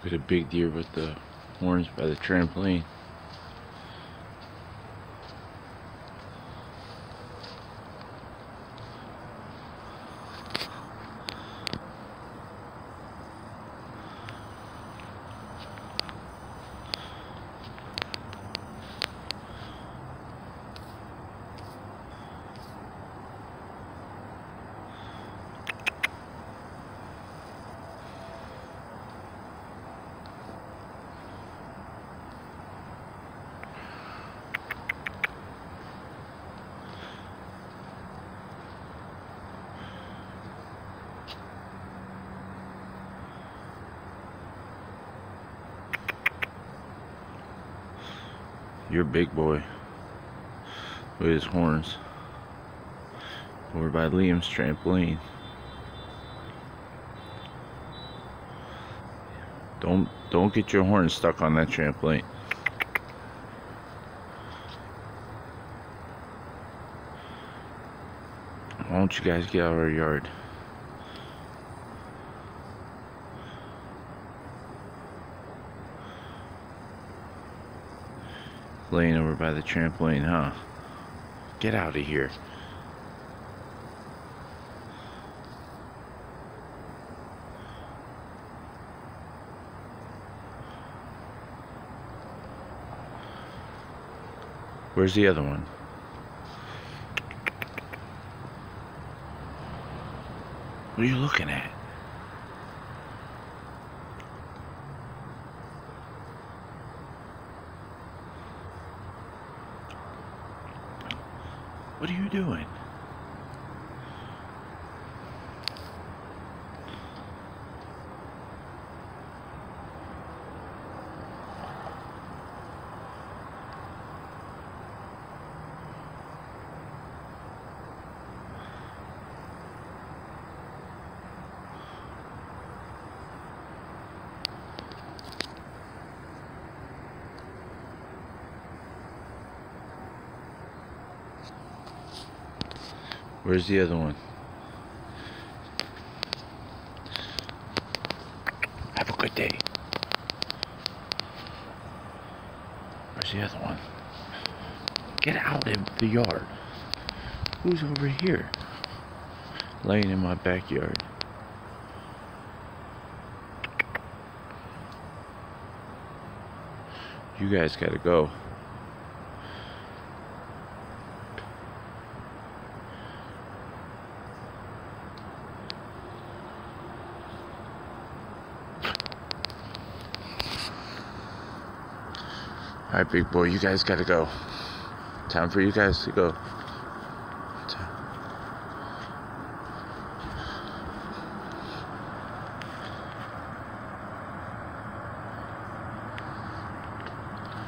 Look at a big deer with the horns by the trampoline. You're a big boy. Look at his horns. Over by Liam's trampoline. Don't get your horns stuck on that trampoline. Why don't you guys get out of our yard? Laying over by the trampoline, huh? Get out of here. Where's the other one? What are you looking at? What are you doing? Where's the other one? Have a good day. Where's the other one? Get out of the yard. Who's over here? Laying in my backyard. You guys gotta go. Alright, big boy, you guys gotta go. Time for you guys to go.